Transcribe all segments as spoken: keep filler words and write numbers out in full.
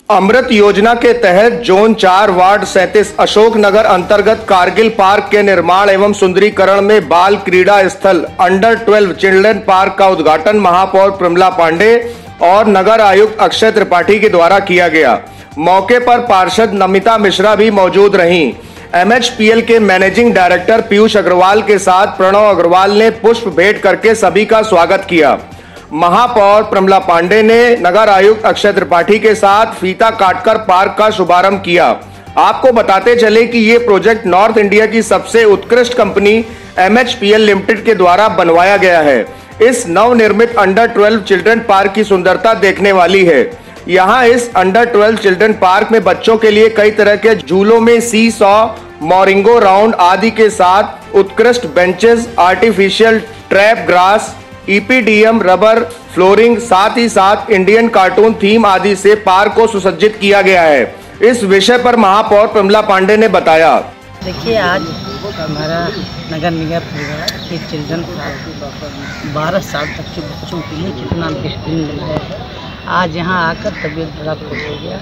अमृत योजना के तहत जोन चार वार्ड सैंतीस अशोक नगर अंतर्गत कारगिल पार्क के निर्माण एवं सुंदरीकरण में बाल क्रीड़ा स्थल अंडर ट्वेल्व चिल्ड्रन पार्क का उद्घाटन महापौर प्रमिला पांडे और नगर आयुक्त अक्षय त्रिपाठी के द्वारा किया गया। मौके पर पार्षद नमिता मिश्रा भी मौजूद रहीं। एम एच पी एल के मैनेजिंग डायरेक्टर पीयूष अग्रवाल के साथ प्रणव अग्रवाल ने पुष्प भेंट करके सभी का स्वागत किया। महापौर प्रमिला पांडे ने नगर आयुक्त अक्षय त्रिपाठी के साथ फीता काटकर पार्क का शुभारंभ किया। आपको बताते चले कि ये प्रोजेक्ट नॉर्थ इंडिया की सबसे उत्कृष्ट company M H P L limited के द्वारा बनवाया गया है। इस नवनिर्मित अंडर ट्वेल्व चिल्ड्रन पार्क की सुंदरता देखने वाली है। यहाँ इस अंडर ट्वेल्व चिल्ड्रन पार्क में बच्चों के लिए कई तरह के झूलों में सी सॉ, मोरिंगो राउंड आदि के साथ उत्कृष्ट benches, artificial trap grass, E P D M rubber flooring, साथ ही साथ इंडियन कार्टून थीम आदि से पार्क को सुसज्जित किया गया है। इस विषय पर महापौर प्रमिला पांडे ने बताया। देखिए, आज हमारा नगर निगम परिवार एक चिल्ड्रन पार्क बारह साल तक के बच्चों के लिए कितना बेहतरीन बनाया है। आज यहाँ आकर तबीयत बड़ा खुश हो गया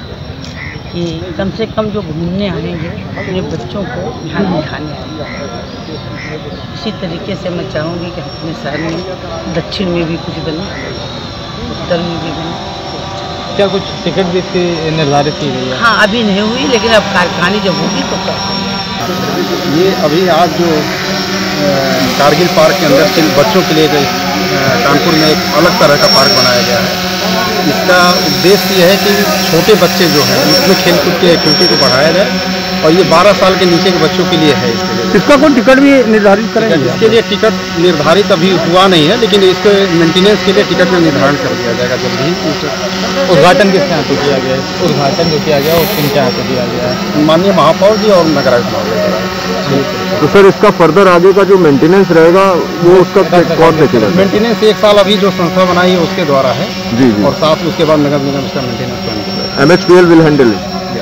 कि कम से कम जो घूमने आएंगे अपने बच्चों को ध्यान दिखाने आएंगे। इसी तरीके से मैं चाहूँगी कि अपने शहर में दक्षिण में भी कुछ बने, उत्तर में भी बने। क्या कुछ टिकट भी इसकी निर्धारित की गई है? हाँ, अभी नहीं हुई, लेकिन अब कार्यकारिणी जब होगी तो कर। ये अभी आज जो कारगिल पार्क के अंदर बच्चों के लिए कानपुर में एक अलग तरह का पार्क बनाया गया है। इसका उद्देश्य यह है कि छोटे बच्चे जो हैं उसमें खेलकूद की एक्टिविटी को बढ़ाया जाए और ये बारह साल के नीचे के बच्चों के लिए है। इसके लिए इसका कोई टिकट भी निर्धारित करेंगे? इसके लिए टिकट निर्धारित अभी हुआ नहीं है, लेकिन इसके मेंटेनेंस के लिए टिकट का निर्धारण कर दिया जाएगा जल्द ही। उद्घाटन किसके यहाँ पे किया गया है? उद्घाटन जो किया गया वो किनके यहाँ पे किया गया है? माननीय महापौर जी और नगर आयुक्त महोदय। तो सर, इसका फर्दर आगे का जो मेंटेनेंस रहेगा वो उसका कौन देखेगा? मेंटेनेंस एक साल अभी जो संस्था बनाई है उसके द्वारा है जी जी, और साथ उसके बाद नगर निगम इसका maintenance M H P L will handle.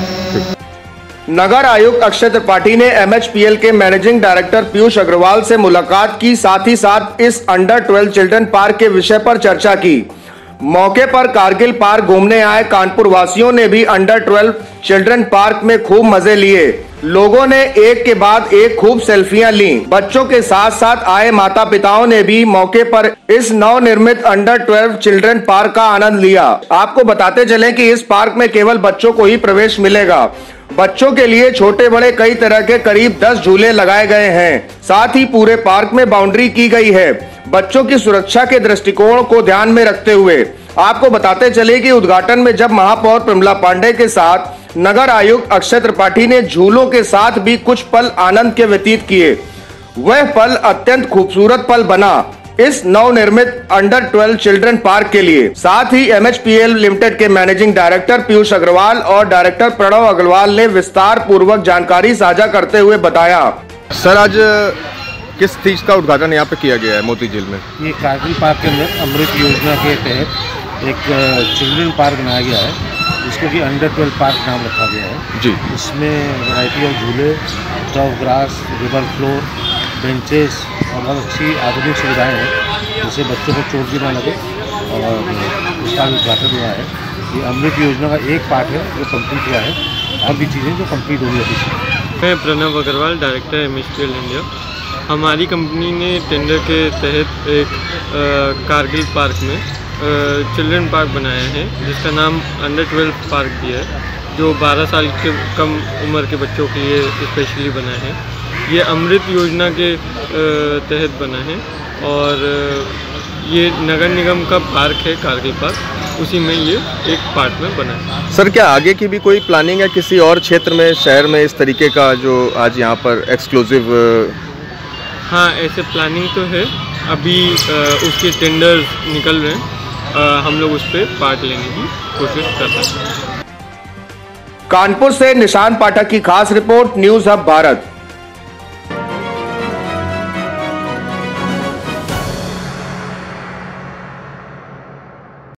नगर आयुक्त अक्षय त्रिपाठी ने एम एच पी एल के मैनेजिंग डायरेक्टर पीयूष अग्रवाल से मुलाकात की, साथ ही साथ इस अंडर ट्वेल्व चिल्ड्रन पार्क के विषय पर चर्चा की। मौके पर कारगिल पार्क घूमने आए कानपुर वासियों ने भी अंडर ट्वेल्व चिल्ड्रन पार्क में खूब मजे लिए। लोगों ने एक के बाद एक खूब सेल्फियां ली। बच्चों के साथ साथ आए माता पिताओं ने भी मौके पर इस नवनिर्मित अंडर ट्वेल्व चिल्ड्रन पार्क का आनंद लिया। आपको बताते चलें कि इस पार्क में केवल बच्चों को ही प्रवेश मिलेगा। बच्चों के लिए छोटे बड़े कई तरह के करीब दस झूले लगाए गए हैं। साथ ही पूरे पार्क में बाउंड्री की गई है। बच्चों की सुरक्षा के दृष्टिकोण को ध्यान में रखते हुए आपको बताते चले कि उद्घाटन में जब महापौर प्रमिला पांडे के साथ नगर आयुक्त अक्षय त्रिपाठी ने झूलों के साथ भी कुछ पल आनंद के व्यतीत किए, वह पल अत्यंत खूबसूरत पल बना इस नवनिर्मित अंडर ट्वेल्व चिल्ड्रन पार्क के लिए। साथ ही M H P L limited के मैनेजिंग डायरेक्टर पीयूष अग्रवाल और डायरेक्टर प्रणव अग्रवाल ने विस्तार पूर्वक जानकारी साझा करते हुए बताया। सर, आज किस चीज का उद्घाटन यहाँ पे किया गया है मोती झील में? ये कारगिल पार्क के अंदर अमृत योजना के तहत एक चिल्ड्रन पार्क बनाया गया है, जिसको कि अंडर ट्वेल्व पार्क नाम रखा गया है जी। इसमें वैरायटी ऑफ झूले, turf grass, river floor, benches और बहुत अच्छी आधुनिक सुविधाएं हैं, जिससे बच्चों को चोट भी ना लगे। और इसका उद्घाटन हुआ है। ये अमृत योजना का एक पार्ट है जो कंप्लीट हुआ है, और भी चीज़ें जो कंप्लीट होगी अभी। मैं Pranav Agarwal, director M H P L India. हमारी कंपनी ने टेंडर के तहत एक आ, कारगिल पार्क में चिल्ड्रन पार्क बनाया है, जिसका नाम अंडर ट्वेल्व पार्क दिया है, जो बारह साल के कम उम्र के बच्चों के लिए स्पेशली बना है। ये अमृत योजना के तहत बना है और ये नगर निगम का पार्क है, कारगिल पार्क, उसी में ये एक पार्ट में बना है। सर, क्या आगे की भी कोई प्लानिंग है किसी और क्षेत्र में, शहर में इस तरीके का जो आज यहाँ पर एक्सक्लूसिव? हाँ, ऐसे प्लानिंग तो है। अभी आ, उसके टेंडर्स निकल रहे हैं। आ, हम लोग उस पर पार्ट लेने की कोशिश कर रहे हैं। कानपुर से निशांत पाठक की खास रिपोर्ट, न्यूज हब भारत।